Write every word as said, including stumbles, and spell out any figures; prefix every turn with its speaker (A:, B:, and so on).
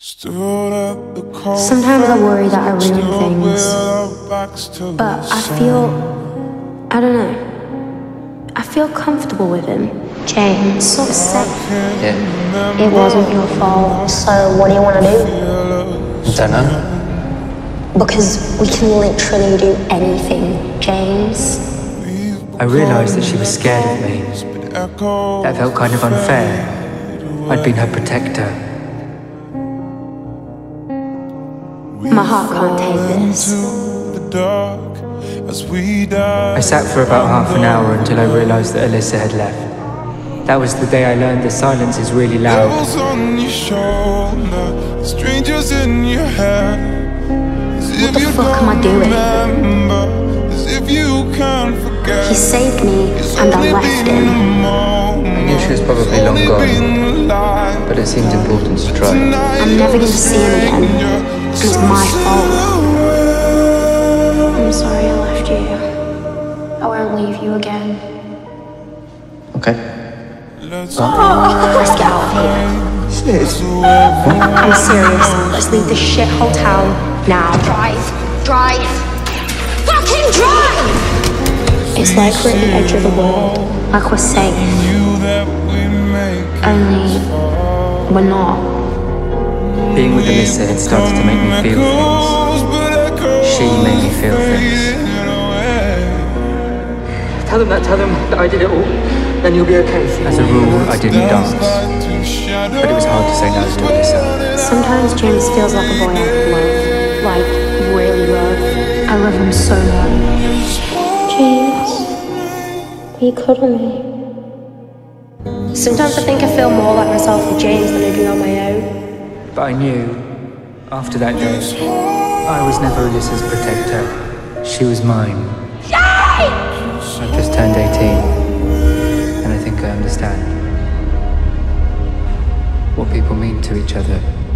A: Sometimes I worry that I ruin things, but I feel, I don't know, I feel comfortable with him. James, sort of safe.
B: Yeah.
A: It wasn't your fault, so what do you want to do?
B: I don't know.
A: Because we can literally do anything, James.
C: I realised that she was scared of me. That felt kind of unfair. I'd been her protector.
A: My heart can't take this.
C: I sat for about half an hour until I realised that Alyssa had left. That was the day I learned the silence is really loud.
A: What the fuck am I doing? He saved me and I left him.
B: I knew she was probably long gone, but it seemed important to try.
A: I'm never gonna see him again. And it's my fault. I'm sorry I left you. I won't leave you again.
B: Okay.
A: Let's get out of here. I'm serious. Let's leave this shithole town now. Drive. Drive. Fucking drive! It's like we're at the edge of the world. Like we're safe. Only we're not.
C: Being with Alyssa had started to make me feel things. She made me feel things.
D: Tell them that, tell them that I did it all. Then you'll be okay.
C: As a rule, I didn't dance. But it was hard to say no to Alyssa.
A: Sometimes James feels like a boy I could love. Like, really love. I love him so much. James, will you cuddle me? Sometimes I think I feel more like myself with James than I do on my own.
C: But I knew, after that day, I was never Alyssa's protector. She was mine. I've just turned eighteen, and I think I understand what people mean to each other.